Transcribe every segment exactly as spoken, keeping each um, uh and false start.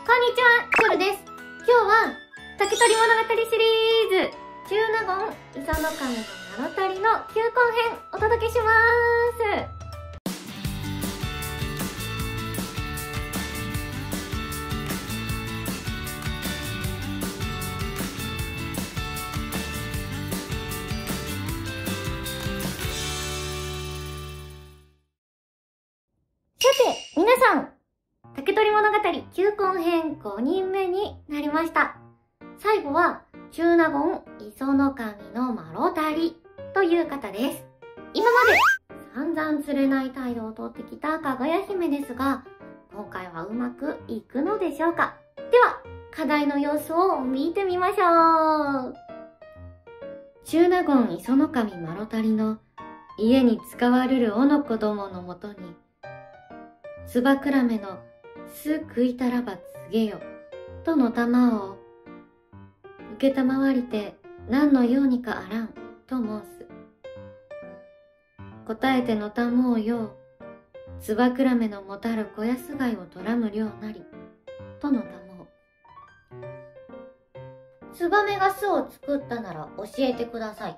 にちは、ショルです。今日は、竹取物語シリーズ、中納言、磯の神の物足りの球根編、お届けしまーす。さて、皆さん、竹取物語球根編ごにんめになりました。最後は、中納言磯の神のマロタリという方です。今まで散々釣れない態度をとってきたかがや姫ですが、今回はうまくいくのでしょうか。では、課題の様子を見てみましょう。中納言磯の神マロタリの家に使われるおの子供のもとに、つばくらめのす食いたらば告げよとの玉を受けたまわりて何のようにかあらんと申す。答えてのたもうようつばくらめのもたる小安貝をとらむ量なりとのたもう。ツバメが巣を作ったなら教えてください。ん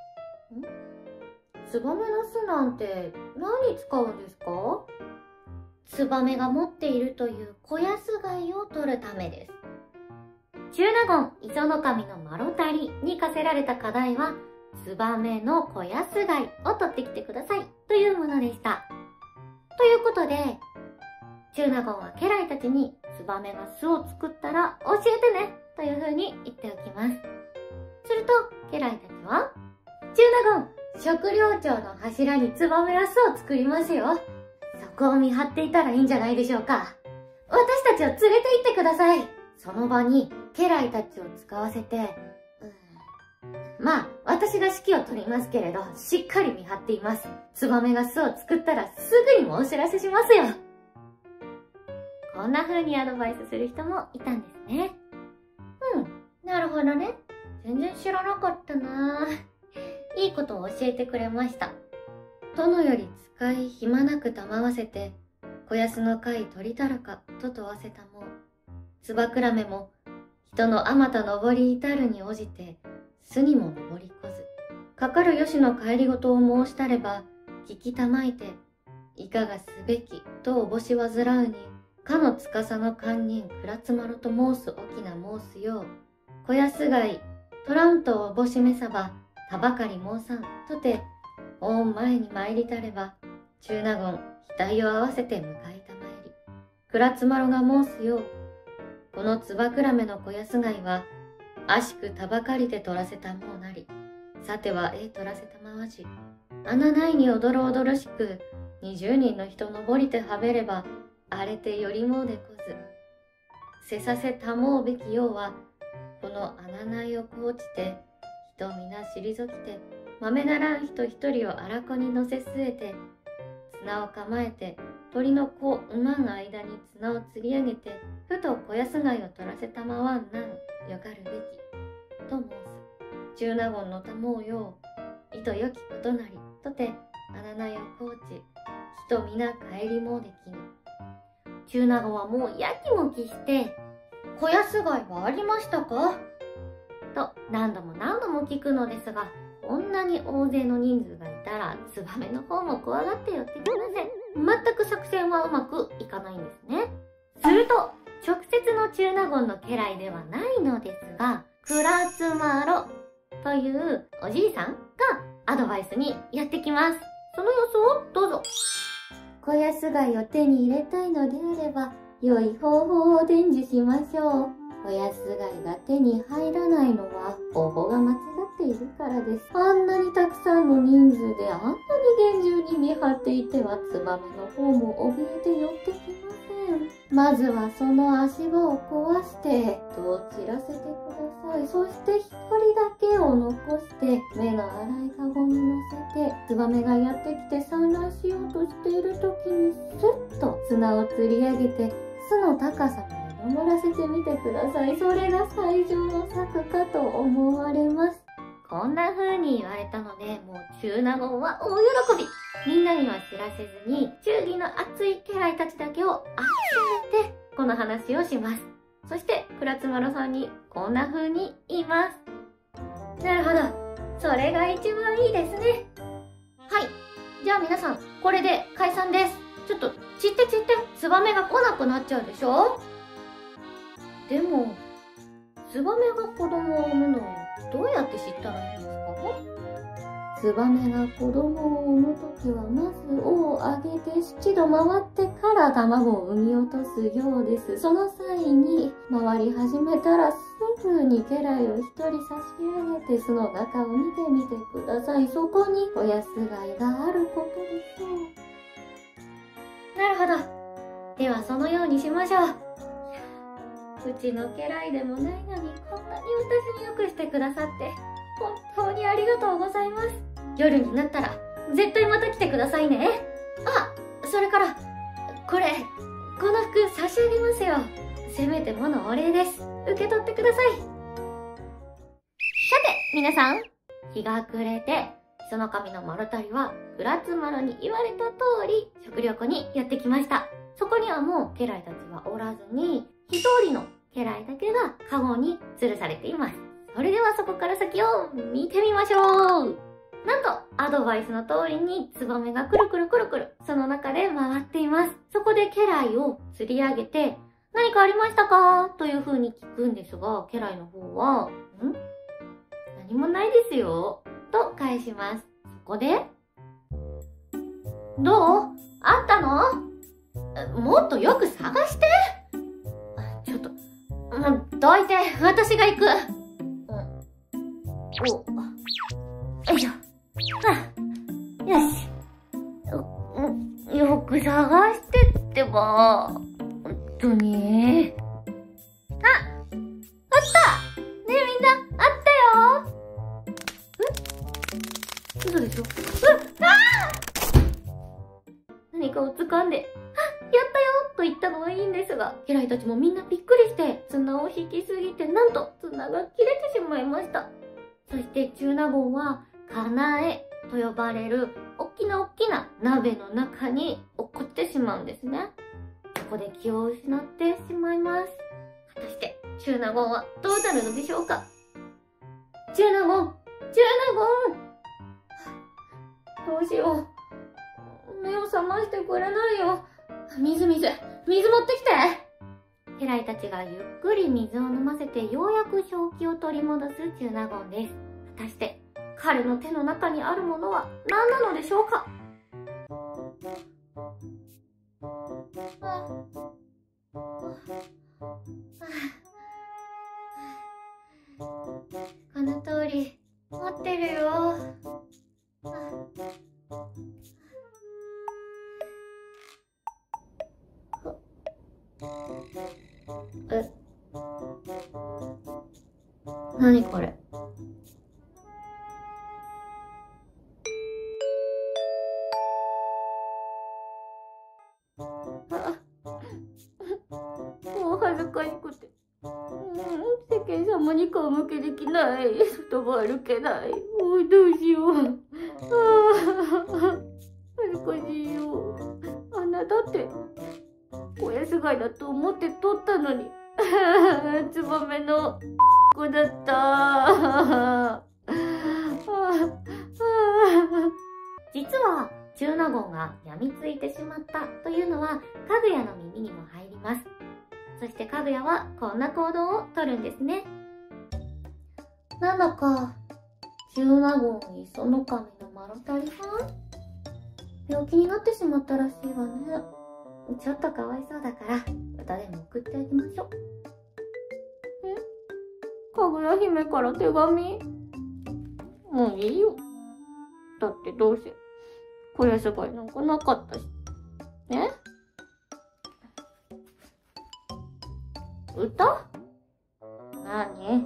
ツバメの巣なんて何に使うんですか？ツバメが持っているという小安貝を取るためです。中納言磯の神のマロタリに課せられた課題は、ツバメの小安貝を取ってきてくださいというものでした。ということで、中納言は家来たちにツバメが巣を作ったら教えてねというふうに言っておきます。すると家来たちは、中納言、食料長の柱にツバメは巣を作りますよ。そこを見張っていたらいいんじゃないでしょうか。私たちを連れて行ってください。その場に家来たちを使わせて、うん、まあ私が指揮を取りますけれど、しっかり見張っています。ツバメが巣を作ったらすぐにもお知らせしますよ。こんな風にアドバイスする人もいたんですね。うん、なるほどね。全然知らなかったなぁ。いいことを教えてくれました。殿より使い暇なく賜せて、小安の貝取りたらかと問わせたも、つばくらめも人のあまた登り至るに応じて巣にも登りこず、かかるよしの帰りごとを申したれば聞きたまいて、いかがすべきとおぼしわずらうに、かのつかさの堪忍倉つまろと申すおきな申すよう、小安貝取らんとおぼしめさばたばかり申さんとて、御前に参りたれば、中納言額を合わせて迎えたまいり、倉つまろが申すよう、このつばくらめの小安貝は、あしくたばかりて取らせたもうなり、さてはええ取らせたまわじ、穴ないにおどろおどろしく、二十人の人登りてはべれば、荒れてよりもうでこず、せさせたもうべきようは、この穴ないをこうちて、人皆退きて、豆ならん人一人を荒子に乗せ据えて、綱を構えて、鳥の子馬ん間に綱を釣り上げて、ふと小安貝を取らせたまわんなん、よかるべき、と申す。中納言のたもうよう、いとよきことなり、とて、穴ないをこうち、人皆帰りもうできに。中納言はもうやきもきして、小安貝はありましたかと何度も何度も聞くのですが、こんなに大勢の人数がいたら、ツバメの方も怖がって寄ってきません。全く作戦はうまくいかないんですね。すると、直接の中納言の家来ではないのですが、クラツマロというおじいさんがアドバイスにやってきます。その様子をどうぞ。小安貝を手に入れたいのであれば、良い方法を伝授しましょう。小安貝が手に入らないのは方法が間違っているからです。あんなにたくさんの人数であんなに厳重に見張っていてはツバメの方も怯えて寄ってきません。まずはその足場を壊して戸を散らせてください。そして一人だけを残して目の粗いカゴに乗せて、ツバメがやってきて産卵しようとしている時にスッと綱を釣り上げて巣の高さまで登らせてみてください。それが最上の策かと思われます。こんな風に言われたので、もう中納言は大喜び。みんなには知らせずに、忠義の熱い家来たちだけを集めて、この話をします。 そして倉津丸さんにこんな風に言います。なるほど。それが一番いいですね。はい。じゃあ皆さん、これで解散です。ちょっと、散って散って、ツバメが来なくなっちゃうでしょ？でも、ツバメが子供を産むのをどうやって知ったらいいんですか？ツバメが子供を産むときは、まず尾を上げて七度回ってから卵を産み落とすようです。その際に、回り始めたらすぐに家来を一人差し上げて巣の中を見てみてください。そこに親ヤスガイがあることでしょう。なるほど。ではそのようにしましょう。うちの家来でもないのにこんなに私によくしてくださって本当にありがとうございます。夜になったら絶対また来てくださいね。あ、それからこれこの服差し上げますよ。せめてものお礼です。受け取ってください。さて皆さん、日が暮れて磯の神の丸太りは倉津丸に言われた通り食料庫にやってきました。そこにはもう家来たちはおらずに一人の家来だけがカゴに吊るされています。それではそこから先を見てみましょう。なんとアドバイスの通りにツバメがくるくるくるくるその中で回っています。そこで家来を吊り上げて何かありましたかという風に聞くんですが、家来の方はん何もないですよと返します。そこでどうあったの？もっとよく探して。ちょっともうどいて、私が行く。お、よいしょ。あ、よし。よ、よく探してってば。本当に。あ、あった！ねえみんな、あったよ！え？嘘でしょ？うっ、あー！何かを掴んで、あ、やったよと言ったのはいいんですが、家来たちもみんなびっくりして、綱を引きすぎて、なんと綱が切れてしまいました。そして中納言は、かなえと呼ばれるおっきなおっきな鍋の中に落っこってしまうんですね。そこで気を失ってしまいます。果たして中納言はどうなるのでしょうか？中納言、中納言、どうしよう。目を覚ましてくれないよ。水水、水持ってきて。家来たちがゆっくり水を飲ませてようやく正気を取り戻す中納言です。果たして彼の手の中にあるものは何なのでしょうか？この通り持ってるよ。え、何これ？もう恥ずかしくて、うん、世間様に顔向けできない。外も歩けない。もうどうしよう。あ恥ずかしいよ。あんなだって親ヤスガイだと思って取ったのにツバメの子だった。実は中納言が病みついてしまったというのはかぐやの耳にも入ります。そしてかぐやはこんな行動をとるんですね。なんだか中納言磯の神のマロタリさん病気になってしまったらしいわね。ちょっとかわいそうだから歌でも送ってあげましょう。え？かぐや姫から手紙？もういいよ。だってどうせ小ヤスガイなんかなかったし。え？歌？何？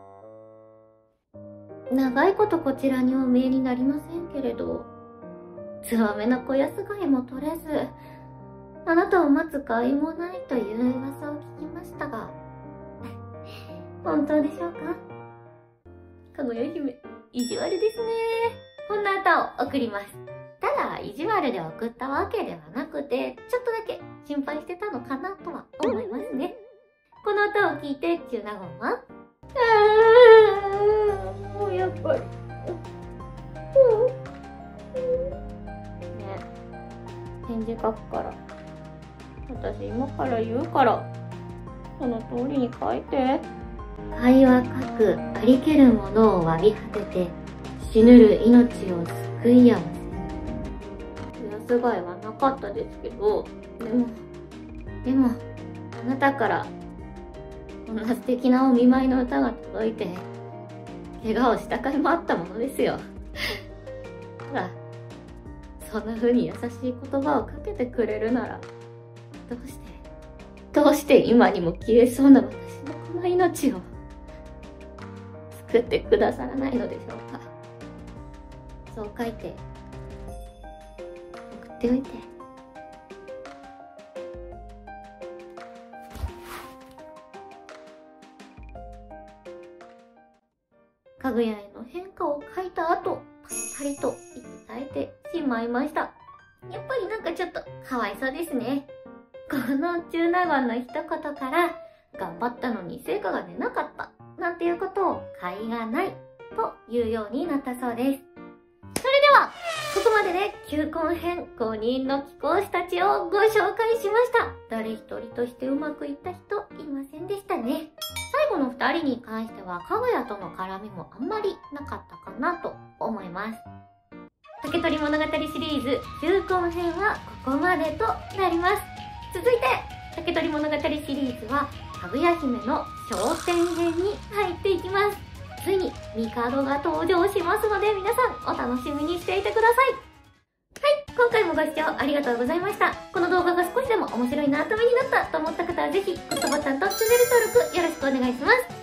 長いことこちらにお見えになりませんけれど、ツバメの小ヤスガイも取れず、あなたを待つ甲斐もないという噂を聞きましたが、本当でしょうか？かぐや姫、意地悪ですね。こんな歌を送ります。ただ、意地悪で送ったわけではなくて、ちょっとだけ心配してたのかなとは思いますね。この歌を聴いて中納言はあーもうやっぱりね返事書くから私今から言うからその通りに書いて。会話書くありけるものを詫び果てて死ぬる命を救い合わせる。親すがいはなかったですけど、でもでもあなたからこんな素敵なお見舞いの歌が届いて怪我をした甲斐もあったものですよ。ほらそんな風に優しい言葉をかけてくれるならどうしてどうして今にも消えそうな私のこの命を救ってくださらないのでしょうか。そう書いて送っておいて。かぐやへの変化を書いた後、パリパリと息絶えてしまいました。やっぱりなんかちょっとかわいそうですね。この中納言の一言から頑張ったのに成果が出なかったなんていうことを甲斐がないというようになったそうです。それではここまでで求婚編ごにんの貴公子たちをご紹介しました。誰一人としてうまくいった人いませんでしたね。最後のふたりに関してはかぐやとの絡みもあんまりなかったかなと思います。竹取物語シリーズ求婚編はここまでとなります。続いて竹取物語シリーズはかぐや姫の商店編に入っていきます。ついにミカドが登場しますので皆さんお楽しみにしていてください。はい、今回もご視聴ありがとうございました。この動画が少しでも面白いな、ためになったと思った方はぜひグッドボタンとチャンネル登録よろしくお願いします。